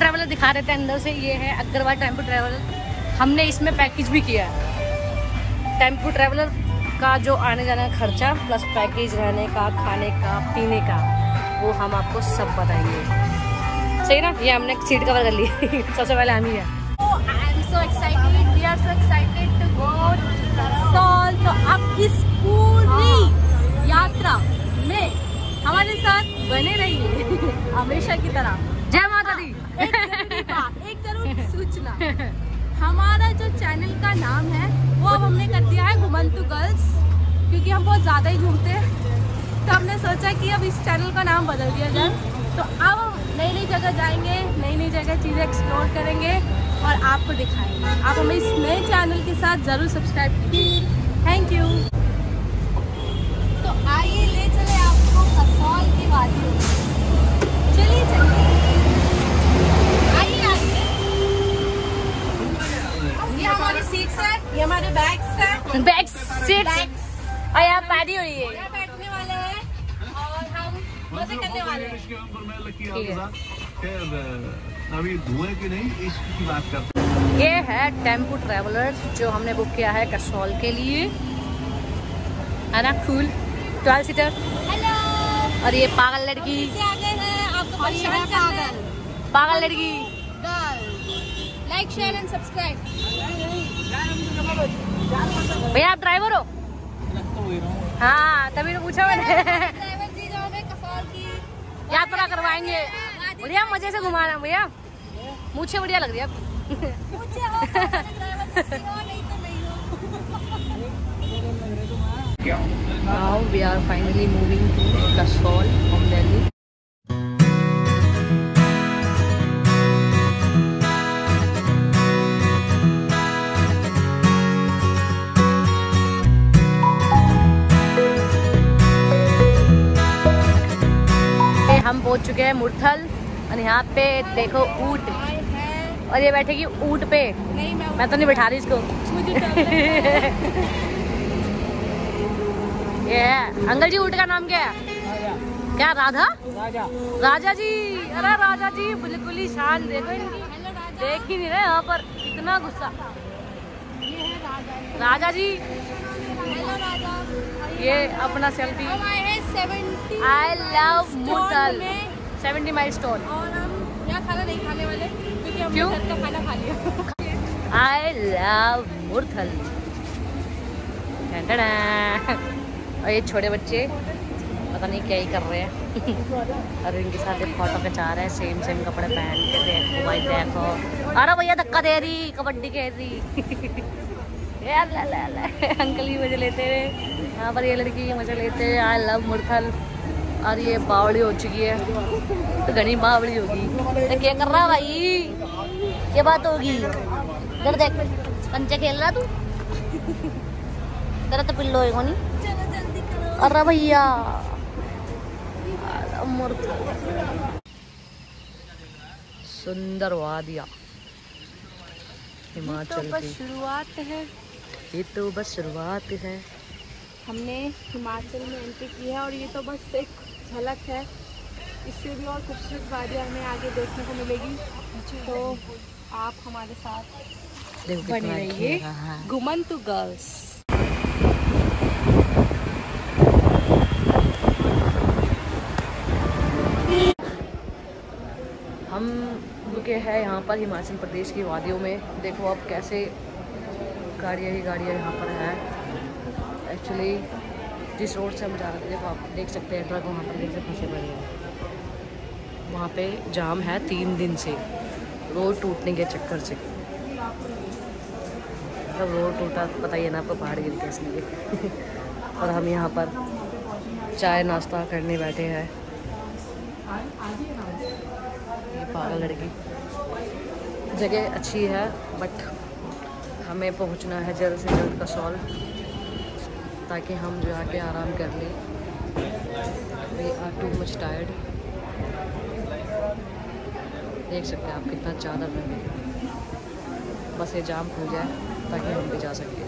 Traveller दिखा देते हैं अंदर से। ये है अग्रवाल टेम्पो ट्रैवलर। हमने इसमें पैकेज भी किया है। टेम्पो ट्रैवलर का जो आने जाने का खर्चा प्लस पैकेज रहने का, खाने का, पीने का, वो हम आपको सब बताएंगे। सही ना? ये हमने सीट कवर कर ली सबसे पहले हम ही है। I am so excited, we are so excited to go Kasol. तो अब इस पूरी यात्रा में हमारे साथ बने रहिए हमेशा की तरह। जय माता दी। एक जरूर सूचना, हमारा जो चैनल का नाम है वो अब हमने कर दिया है घुमंतु गर्ल्स, क्योंकि हम बहुत ज़्यादा ही घूमते हैं। तो हमने सोचा कि अब इस चैनल का नाम बदल दिया जाए। तो अब हम नई नई जगह जाएंगे, नई नई जगह चीज़ें एक्सप्लोर करेंगे और आपको दिखाएंगे। आप हमें इस नए चैनल के साथ ज़रूर सब्सक्राइब कीजिए। Thank you. तो आइए ले चले आपको कसौल की वादियों में। चलिए चलिए, आइए आइए। ये हमारी सीट्स है, ये हमारे बैग्स हैं। बैक सीट और यहाँ पैदी हुई है। यहाँ बैठने वाले हैं और हम मजे करने वाले हैं। धुएं की नहीं, इश्क की बात करते हैं। ये है टेम्पो ट्रैवलर जो हमने बुक किया है कसौल के लिए, है ना? Cool 12 seater. हेलो। और ये पागल लड़की, से आ गए हैं आपको परेशान करना है। पागल लड़की। Like share and subscribe. भैया आप ड्राइवर हो? हाँ तभी तो पूछा मैंने। ड्राइवर जी जो हमें कसौल की यात्रा करवाएंगे। बढ़िया मजे से घुमाना भैया। मुझे बढ़िया लग रही है अब। पूछे हो तो ड्राइवर जैसी हो, नहीं तो नहीं हो। Now we are finally moving to Kasol from Delhi. हम पहुंच चुके हैं मुरथल और यहाँ पे देखो ऊंट, और ये बैठेगी ऊंट पे। नहीं मैं तो नहीं बैठा रही इसको। मुझे ये है अंकल जी, ऊंट का नाम क्या है? क्या? राधा? राजा जी। अरे राजा जी बिल्कुल ही शान, देखो इनकी। हेलो राजा। देख ही नहीं रहे यहाँ पर, इतना गुस्सा। ये है राजा। राजा जी हेलो राजा। ये अपना सेल्फी। हम आए हैं 70 आई लव मुरथल में 70 माइल स्टोन। और हम यहाँ खाना नहीं खाने वाले क्योंकि हमने क्यों? घर का खाना खा लिया। I love Murthal. और ये छोटे बच्चे पता नहीं क्या ही कर रहे हैं और इनके साथ एक फोटो खिंचा रहे हैं सेम सेम कपड़े पहन के। देखो भाई देखो, अरे भैया धक्का दे रही, कबड्डी खेल रही। यार ला ला ला। अंकल ही मजे लेते हुए, यहाँ पर ये लड़की मजे लेते हैं। I love Murthal. और ये बावड़ी हो चुकी है, तो घनी बावड़ी होगी। तो क्या कर रहा भाई? क्या बात होगी? इधर देख, कंचे खेल रहा तू? तेरा तो पिल्लो है कोनी। चलो जल्दी करो। अरे भैया सुंदर वादिया हिमाचल बस की। शुरुआत है। ये तो बस शुरुआत है। हमने हिमाचल में एंट्री की है और ये तो बस एक झलक है, इससे भी और खूबसूरत वादियाँ हमें आगे देखने को मिलेगी। तो आप हमारे साथ बने रहिए। घुमंतु गर्ल्स। हम रुके हैं यहाँ पर हिमाचल प्रदेश की वादियों में। देखो अब कैसे गाड़ियाँ ही गाड़ियाँ यहाँ पर हैं। एक्चुअली जिस रोड से हम जा रहे थे, देखो आप देख सकते हैं ट्रक वहाँ पर कैसे फंसे पड़े हैं। वहाँ पे जाम है 3 दिन से, रोड टूटने के चक्कर से। जब रोड टूटा पता ही है ना आपको, पहाड़ गिर के इसलिए। और हम यहाँ पर चाय नाश्ता करने बैठे हैं। ये पागल लड़की। जगह अच्छी है बट हमें पहुंचना है जल्द से जल्द कसौल, ताकि हम जो आके आराम कर लें। We are too much tired. देख सकते हैं आप कितना ज़्यादा ठंड है। बस ये जाम खुल जाए ताकि हम भी जा सकें।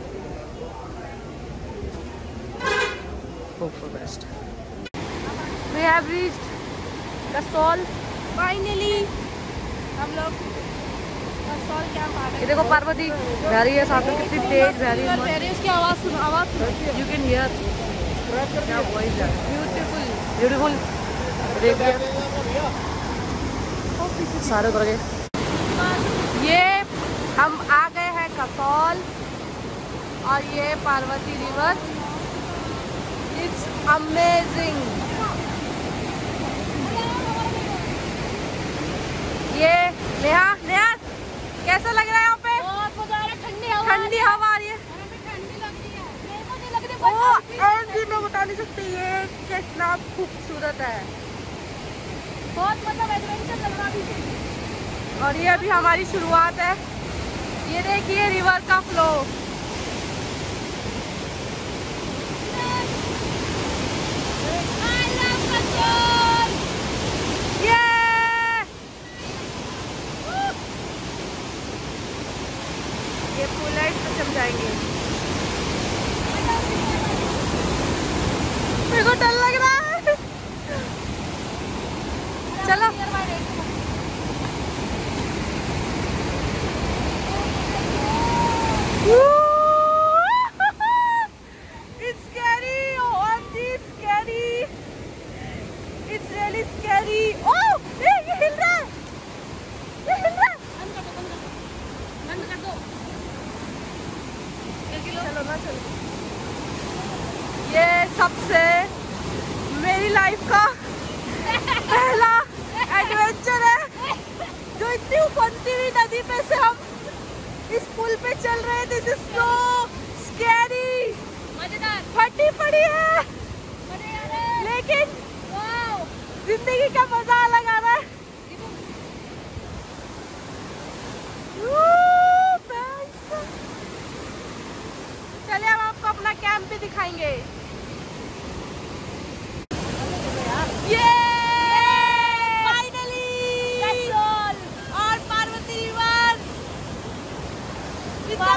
Hope for best. We have reached Kasol finally हम लोग कसौल कैंप आ गए। ये देखो पार्वती बह रही है साथ में, कितनी तेज बह रही है। उसकी आवाज़ सुनो, आवाज़ यू कैन हियर क्या वॉइस है, ब्यूटीफुल। ब्यूटीफुल। देखिए सारे उतर गए। ये हम आ गए हैं कसौल और ये पार्वती रिवर। It's amazing. ये नेहा, नेहा कैसा लग रहा है यहाँ पे? ठंडी हवा आ रही है। मैं बता नहीं सकती ये कितना खूबसूरत है, बहुत मतलब एडवेंचर लग रहा है। और ये अभी हमारी शुरुआत है। ये देखिए रिवर का फ्लो। ये फुल लाइट पे चम जाएंगे। मेरे को डर लग रहा है। चलो It's scary. OMG, scary. It's really scary. Oh, ये हिल रहा है, ये हिल रहा है। बंद कर दो। चलो ना चलो। ये सबसे मेरी लाइफ का पहला एडवेंचर है, जो इतनी उफनती हुई नदी पे से हम इस पुल पे चल रहे हैं। This is so scary. मजेदार। फटी पड़ी है लेकिन जिंदगी का मजा अलग आ रहा है। चलिए हम आपको अपना कैंप भी दिखाएंगे। ये फाइनली कसौल और Parvati river. It's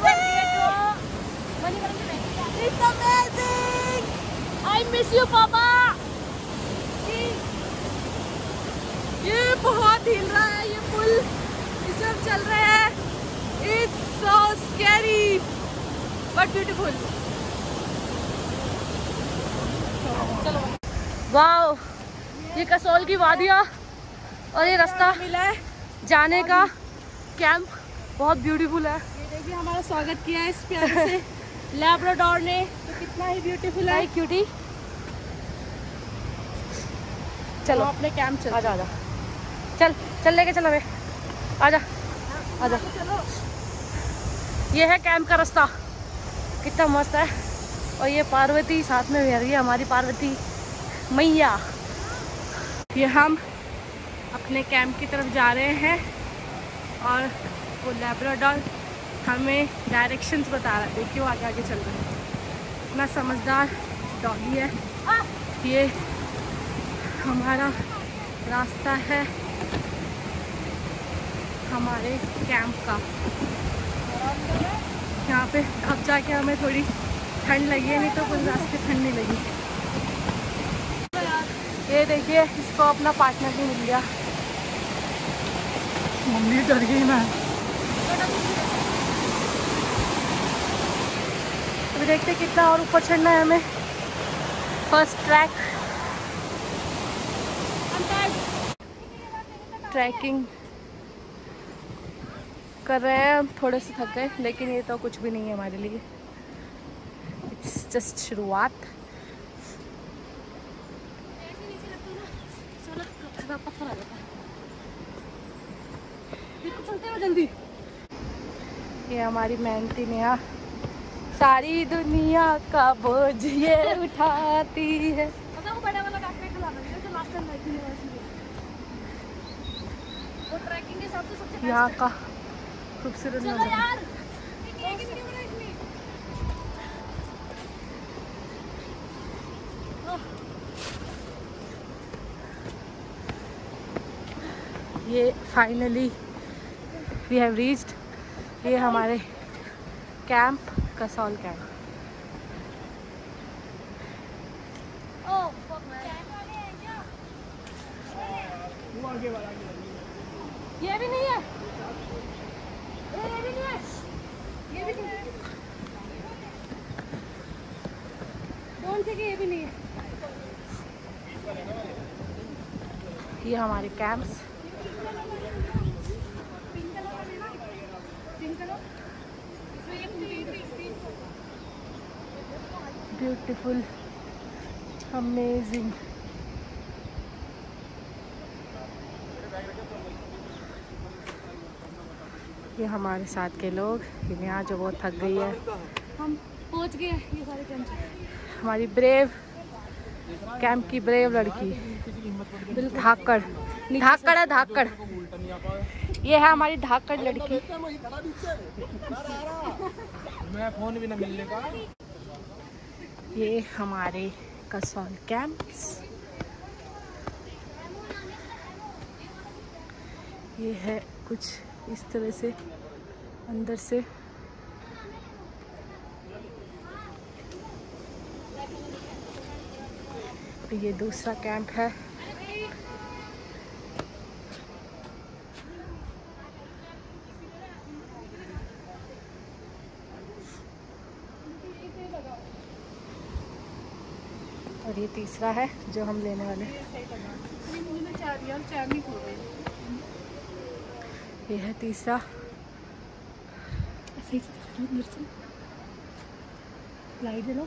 amazing. I miss you, पापा। ये बहुत हिल रहा है ये पुल, इस पर चल रहे हैं। It's so scary but beautiful. चलो। वाओ, ये कसौल की वादियाँ और ये रास्ता मिला है जाने का कैंप बहुत ब्यूटीफुल है। ये देखिए हमारा स्वागत किया है इस प्यारे से लैब्राडोर ने, तो कितना ही ब्यूटीफुल है। क्यूटी। चलो हम अपने कैंप चलते हैं। आजा आजा, चल चल लेके चल हमें, आजा आजा। ये है कैंप का रास्ता, कितना मस्त है। और ये पार्वती साथ में बह रही है, हमारी पार्वती मैया। ये हम अपने कैंप की तरफ जा रहे हैं और वो लैब्राडोर हमें डायरेक्शंस बता रहा है। देखिए वो आगे आगे चल रहा है, इतना समझदार डॉगी है। ये हमारा रास्ता है हमारे कैंप का। यहाँ पे अब जाके हमें थोड़ी ठंड लगी है, नहीं तो कुछ रास्ते ठंड नहीं लगी। ये देखिए इसको अपना पार्टनर भी मिल गया। मम्मी डर गई ना। अभी देखते कितना और ऊपर चढ़ना है हमें। फर्स्ट ट्रैकिंग कर रहे हैं। हम थोड़े से थक गए लेकिन ये तो कुछ भी नहीं है हमारे लिए, इट्स जस्ट शुरुआत। जल्दी। ये हमारी मेहनती नेहा सारी दुनिया का बोझ ये उठाती है। यहाँ का खूबसूरत नजारा। ये फाइनली वी हैव रीच्ड। ये हमारे कैंप, कसौल कैंप। ये भी नहीं है, ये भी नहीं है, ये भी नहीं है, कौन से ये भी नहीं है। ये हमारे कैंप्स, ब्यूटीफुल, अमेजिंग। ये हमारे साथ के लोग, यहाँ जो बहुत थक गई है। हम पहुंच गए ये सारे कैंप। हमारी ब्रेव कैंप की ब्रेव लड़की धाकड़, धाकड़ है धाकड़, ये है हमारी धाकड़ लड़की। मैं फोन भी ना मिलने का। ये हमारे कसौल कैंप्स, ये है कुछ इस तरह से अंदर से। ये दूसरा कैंप है। और ये तीसरा है जो हम लेने वाले हैं। ये है तीसरा। लाइट दे लो।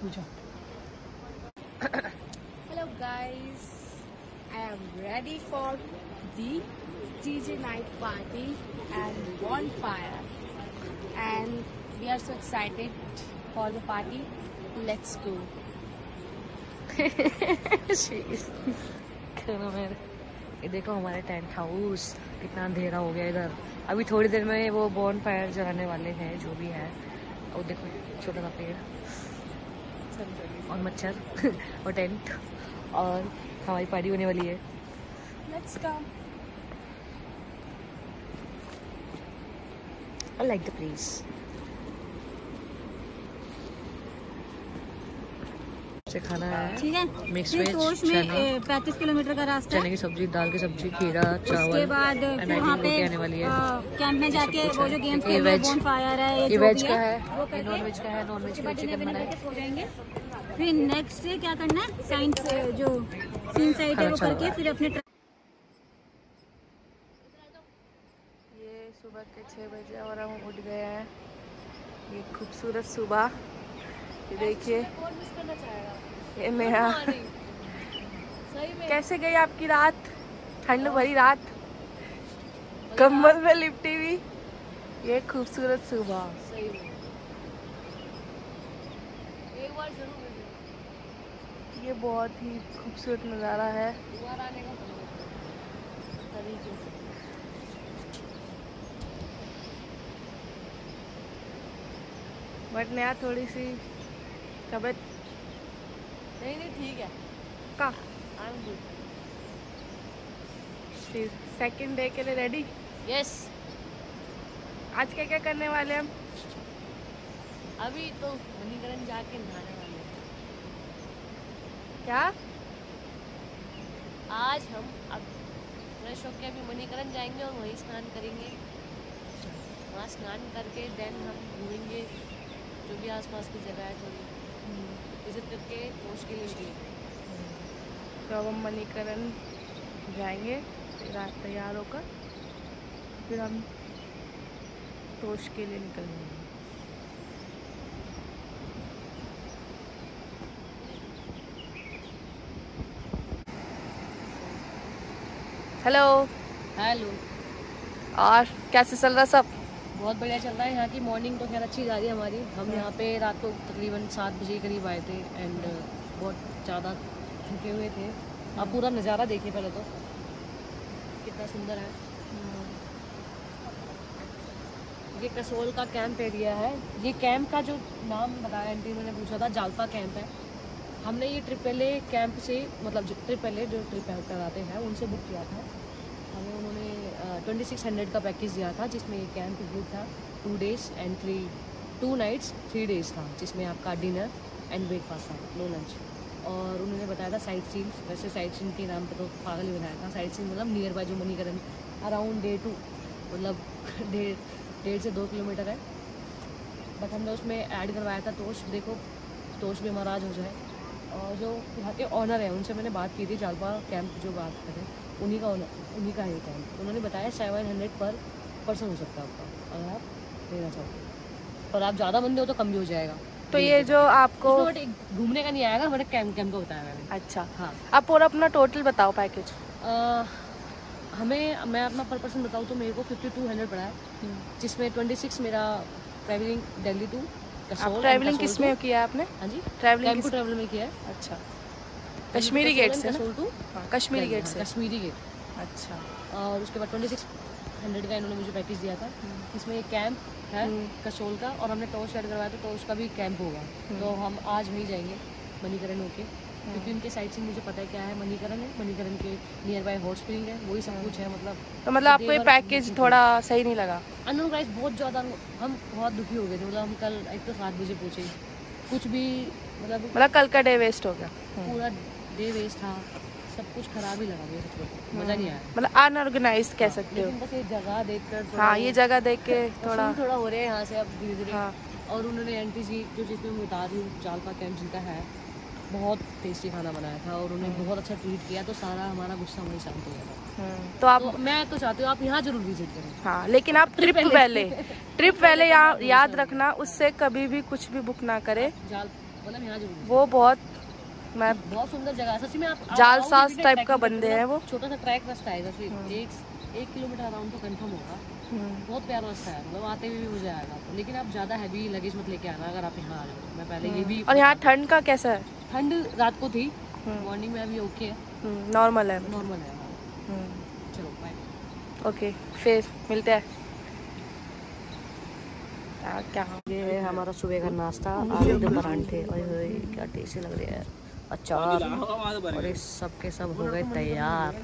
Hello guys, I am ready for the DJ night party and bonfire, and we are so excited for the party. Let's go. ये देखो हमारे टेंट हाउस, कितना अंधेरा हो गया इधर। अभी थोड़ी देर में वो बॉन फायर जलाने वाले हैं जो भी है। और देखो छोटा सा पेड़ और मच्छर और टेंट, और हमारी पार्टी होने वाली है। Let's go. I like the place. से खाना है, ठीक है। मिक्स फिर वेज, कोच में 35 किलोमीटर का रास्ता है। चने की सब्जी, दाल की सब्जी, खीरा, चावल। उसके बाद फिर वहाँ पे आने वाली है। कैंप में जाके वो जो गेम्स ये वेज, बोन फायर है, ये जो वेज भी का है है, वो ये नॉन वेज का है। नॉन वेज का चिकन डिनर बनाए। करके सो जाएंगे। फिर नेक्स्ट डे क्या करना है, साइंस जो सीन साइड है वो करके फिर अपने ये सुबह के 6 बजे और हम उठ गए हैं। ये खूबसूरत सुबह, ये देखिए। ये मेरा कैसे गई आपकी रात, ठंड भरी रात, कंबल में लिपटी हुई। ये खूबसूरत सुबह, ये बहुत ही खूबसूरत नज़ारा है। बट नया थोड़ी सी तबीयत नहीं ठीक है का। फिर सेकंड डे के लिए रेडी। यस, आज क्या क्या करने वाले हम? अभी तो मणिकरण जाके नहाने वाले हैं। क्या आज हम अब फ्रेश होके अभी मणिकरण जाएंगे और वहीं स्नान करेंगे। वहाँ स्नान करके देन हम घूमेंगे जो भी आसपास की जगह है, थोड़ी विजिट करके कोच के लिए निकलेंगे। तो अब हम मणिकरण जाएंगे रात तैयार होकर, फिर हम तोश के लिए निकल जाएंगे। हेलो हेलो, और कैसे चल रहा सब? बहुत बढ़िया चल रहा है। यहाँ की मॉर्निंग तो खैर अच्छी जा रही है हमारी। हम यहाँ पे रात को तकरीबन 7 बजे करीब आए थे एंड बहुत ज़्यादा थके हुए थे। आप पूरा नज़ारा देखिए पहले तो, कितना सुंदर है। ये कसोल का कैंप एरिया है। ये कैंप का जो नाम बताया आंटी मैंने पूछा था, जालपा कैंप है। हमने ये ट्रिप पहले कैंप से, मतलब जो ट्रिप पहले जो ट्रिप कराते हैं उनसे बुक किया था। हमें उन्होंने 2600 का पैकेज दिया था, जिसमें ये कैंप इंक्लूड था 2 days एंड 2 nights 3 days था, जिसमें आपका डिनर एंड ब्रेकफास्ट था, नो लंच। और उन्होंने बताया था साइट सीन। वैसे साइट सीन के नाम पे तो पागल ही बनाया था। साइट सीन मतलब नियर बाय जो मणिकरण अराउंड 1.5 से 2 किलोमीटर है। बट हमने उसमें ऐड करवाया था तोश। देखो तोश भी हमारा आज हो जाए। और जो यहाँ के ऑनर है उनसे मैंने बात की थी, जालपा कैंप जो बात करें उन्हीं का है कैंप। उन्होंने बताया 700 पर पर्सन हो सकता है आपका, अगर आप लेना चाहोगे। और आप ज़्यादा बंदे हो तो कम भी हो जाएगा। तो ये जो आपको घूमने का नहीं आएगा, बट कैंप का बताया मैंने। अच्छा, हाँ। आप पूरा अपना टोटल बताओ पैकेज। मैं अपना पर पर्सन बताऊँ तो मेरे को 5200 पड़ा है, जिसमें 26 मेरा travelling Delhi to Kasol. Travelling किस में किया है आपने? हाँ जी, ट्रैवलिंग ट्रैवल में किया है। अच्छा, कश्मीरी गेट से कसोल टू कश्मीरी गेट से। कश्मीरी गेट। अच्छा, और उसके बाद 2600 का इन्होंने मुझे पैकेज दिया था। इसमें एक कैंप है कसोल का, और हमने टॉस ऐड करवाया था तो उसका भी कैंप होगा। तो हम आज वहीं जाएंगे मणिकरण होके, क्योंकि उनके साइड से मुझे पता है क्या है। मणिकरण है, मणिकरण के नियर बाय हॉट स्प्रिंग है, वही सब कुछ है। मतलब तो मतलब आपको ये पैकेज थोड़ा सही नहीं लगा? अननोन प्राइस बहुत ज़्यादा, हम बहुत दुखी हो गए थे। मतलब हम कल एक तो 7 बजे पहुँचे, कुछ भी मतलब कल का डे वेस्ट हो गया। पूरा डे वेस्ट था, सब कुछ खराब ही लगा मुझे, सच में मज़ा नहीं आया। मतलब अनऑर्गेनाइज्ड कह सकते हो। बस ये जगह देखकर हाँ, ये जगह देख के थोड़ा हो रहे हैं यहाँ से अब धीरे धीरे। हाँ। और उन्होंने एनटीसी जो चीज़ में बता रही हूँ, जालपा कैंप जिनका है, बहुत टेस्टी खाना बनाया था और उन्हें बहुत अच्छा ट्रीट किया, तो सारा हमारा गुस्सा वहीं शांत हो गया था। तो आप मैं तो चाहती हूँ आप यहाँ जरूर विजिट करें। हाँ, लेकिन आप ट्रिप पहले याद रखना, उससे कभी भी कुछ भी बुक ना करे। मतलब यहाँ जरूर, वो बहुत सुंदर जगह है सच में। आप जालसाज टाइप का बंदे हैं वो। छोटा सा ट्रैक रास्ता है, जैसे 1 किलोमीटर अराउंड तो कंफर्म होगा। बहुत प्यारा रास्ता है, मतलब आते हुए भी मजा आएगा आपको। लेकिन आप ज्यादा हैवी लगेज मत लेके आना अगर आप यहाँ आ रहे हो। मैं पहले ये भी। और यहाँ ठंड का कैसा है? ठंड रात को थी, मॉर्निंग में अभी ओके है, नॉर्मल है। चलो बाय। ओके, फिर मिलते हैं। क्या ये है हमारा सुबह का नाश्ता, आलू के परांठे। ओए क्या टेस्टी लग रहे हैं, अचार, और ये सब के सब हो गए तैयार।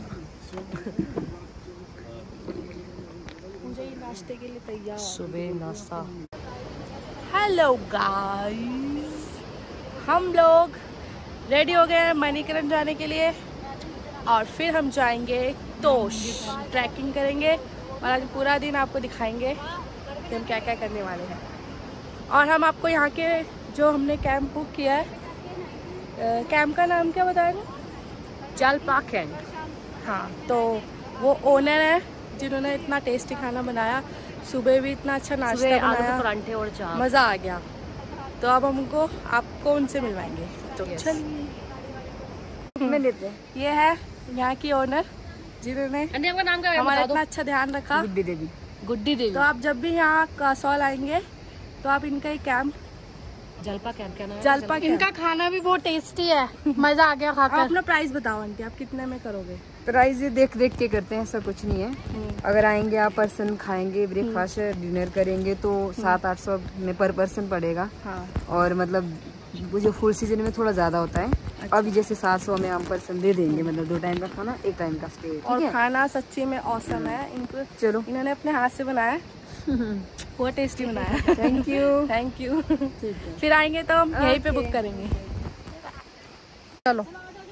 मुझे नाश्ते के लिए तैयार सुबह नाश्ता। हेलो गाइस, हम लोग रेडी हो गए हैं मणिकरण जाने के लिए, और फिर हम जाएंगे तोश, ट्रैकिंग करेंगे और आज पूरा दिन आपको दिखाएंगे कि हम क्या क्या करने वाले हैं। और हम आपको यहाँ के जो हमने कैंप बुक किया है, कैंप का नाम क्या बताया? जालपा कैंप। हाँ, तो वो ओनर है जिन्होंने इतना टेस्टी खाना बनाया, सुबह भी इतना अच्छा नाश्ता बनाया, परांठे और चाय, मज़ा आ गया। तो अब आपको उनसे मिलवाएंगे। तो चलिए लेते हैं। ये है यहाँ की ओनर जिन्होंने हमारा इतना अच्छा ध्यान रखा, गुड्डी देवी। तो आप जब भी यहाँ कसौल आएंगे तो आप इनका ही कैंप, जलपा कैंप क्या नाम है? जलपा। इनका खाना भी बहुत टेस्टी है, मजा आ गया खाकर। अपना प्राइस बताओ आंटी, आप कितने में करोगे? प्राइस ये देख देख के करते हैं, ऐसा कुछ नहीं है। अगर आएंगे आप पर्सन खाएंगे, ब्रेकफास्ट डिनर करेंगे तो 700-800 में पर पर्सन पड़ेगा। हाँ। और मतलब वो जो फुल सीजन में थोड़ा ज्यादा होता है। अच्छा। अभी जैसे 700 में हम पर्सन दे देंगे, मतलब 2 टाइम का खाना, 1 टाइम का स्टे। और खाना सच्ची में औसम है। इनको चलो, इन्होंने अपने हाथ से बनाया, बहुत टेस्टी बनाया। Thank you thank you. फिर आएंगे तो हम यहीं पे बुक करेंगे। चलो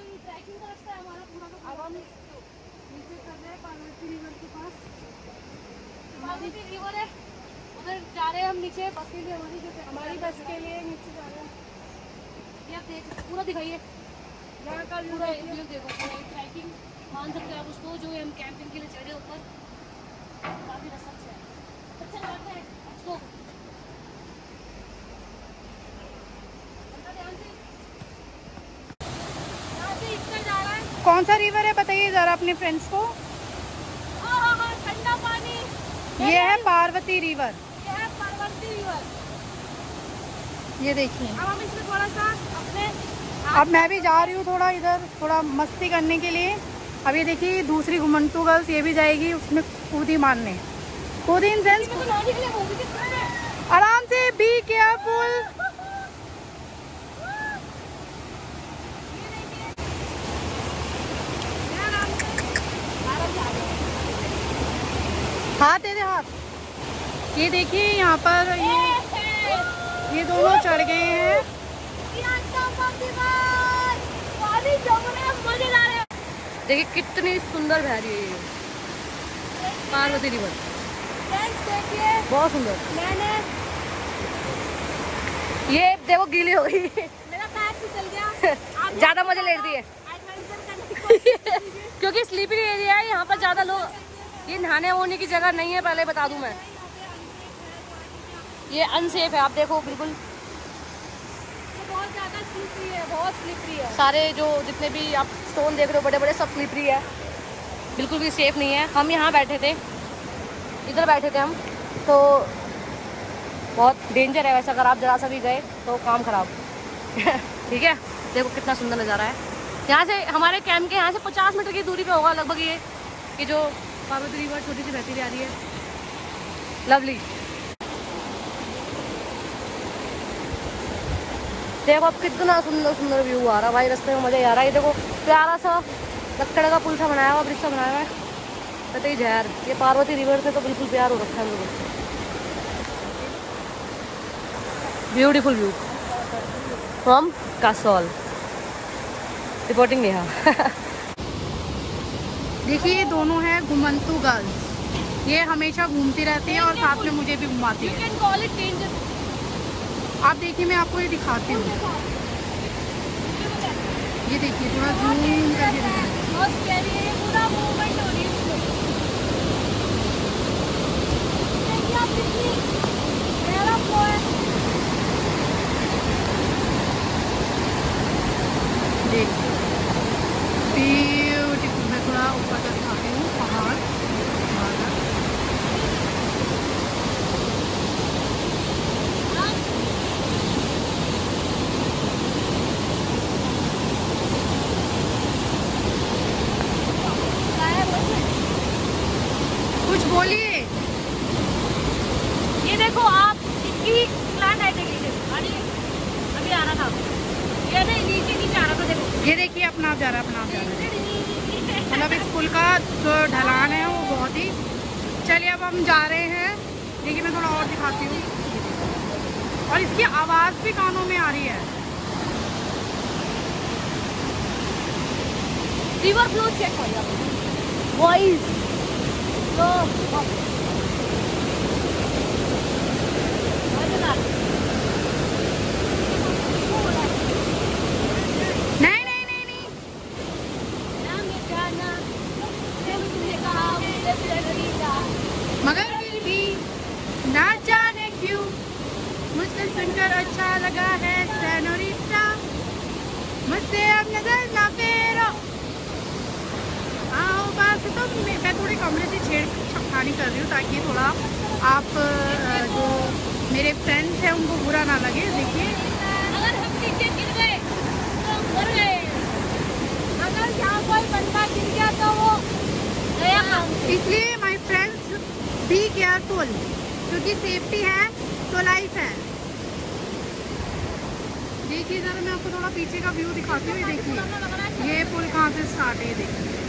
उधर जा रहे हैं हम नीचे, बस के लिए हमारी बस के लिए नीचे जा रहे हैं। ये आप देख पूरा दिखाइए यहाँ का पूरा व्यू देखो, ट्रैकिंग मान सकते हैं आप उसको, जो हम कैंपिंग के लिए चढ़े ऊपर, काफी रास्ता अच्छा लगता है। इसको यहाँ से इसका जा रहा है। कौन सा रिवर है बताइए जरा अपने फ्रेंड्स को। ठंडा पानी, ये है पार्वती रिवर। ये है पार्वती रिवर। ये देखिए, अब हम इसमें थोड़ा सा अपने, अब मैं भी जा रही हूँ थोड़ा इधर, थोड़ा मस्ती करने के लिए। अब ये देखिए दूसरी घुमंटू गर्ल्स ये भी जाएगी उसमें कूदी मारने। कूदी इन सेंस आराम से, बी केयरफुल। हाथ दे दे, हाथ। ये देखिए यहाँ पर ये दोनों चढ़ गए हैं। पानी जम रहा है, मजे ला रहे हैं। देखिए कितनी सुंदर बह रही है ये पार्वती रिवर, फ्रेंड्स देखिए बहुत सुंदर। मैंने ये देखो गीली हो गई, मेरा पैर फिसल गया। आप ज्यादा मजे ले रही है एडवेंचर करने की कोशिश कीजिए। क्योंकि स्लीपरी एरिया है यहाँ पर, ज्यादा लोग, ये नहाने वोने की जगह नहीं है, पहले बता दूं मैं। ये अनसेफ है, आप देखो बिल्कुल बहुत ज्यादा स्लिपरी है, बहुत स्लिपरी है। सारे जो जितने भी आप स्टोन देख रहे हो बड़े बड़े, सब स्लिपरी है, बिल्कुल भी सेफ नहीं है। हम यहाँ बैठे थे, इधर बैठे थे हम, तो बहुत डेंजर है वैसे, अगर आप जरा सा भी गए तो काम खराब। ठीक है, देखो कितना सुंदर नज़ारा है यहाँ से, हमारे कैंप के यहाँ से 50 मीटर की दूरी पे होगा लगभग ये जो पार्वती रिवर छोटी सी बहती आ रही है। लवली, देखो अब कितना सुंदर सुंदर व्यू आ रहा है भाई, रास्ते में मजा आ रहा है। ये देखो प्यारा सा लकड़ का पुल सा बनाया हुआ, ब्रिज सा बनाया हुआ है, कतई जहर। ये पार्वती रिवर से तो बिल्कुल प्यार हो रखा है मुझे। Beautiful view from Kasol, reporting Neha. देखिए ये दोनों हैं घुमंतू गर्ल्स, ये हमेशा घूमती रहती हैं और साथ में मुझे भी घुमाती हैं। आप देखिए मैं आपको ये दिखाती हूँ, ये देखिए थोड़ा जूम करके पूरा मूवमेंट हो रही है। देखिए ब्यूटीफुल, मैं थोड़ा ऊपर तक दिखाती हूँ पहाड़। कुछ बोलिए। ये देखो आप, इसकी प्लांट है, देखिए अभी आ रहा था, ये नीचे आ रहा था, देखो ये देखिए अपना आप जा रहा है, अपना आप जा रहा है। मतलब इस पुल का जो ढलान है वो बहुत ही। चलिए अब हम जा रहे हैं, देखिए मैं थोड़ा और दिखाती हूँ, और इसकी आवाज़ भी कानों में आ रही है। रिवर फ्लो चेक करिए वॉइस तो मगर फिर भी ना जाने क्यों मुझसे सुनकर अच्छा लगा है सेनोरिटा, मुझसे अब नजर ना फेरो, आओ बस। तो मैं थोड़ी कमरे से छेड़खानी कर रही हूँ ताकि थोड़ा आप जो मेरे फ्रेंड्स हैं उनको बुरा ना लगे। देखिए अगर हम नीचे गिर गए तो मर गए, अगर यहाँ कोई बंदा गिर गया तो वो गया काम। इसलिए माय फ्रेंड्स बी केयरफुल, क्योंकि सेफ्टी है तो लाइफ है। देखिए जरा मैं आपको थोड़ा पीछे का व्यू दिखाती हूँ। देखिए ये पुल कहाँ से स्टार्ट है, देखिए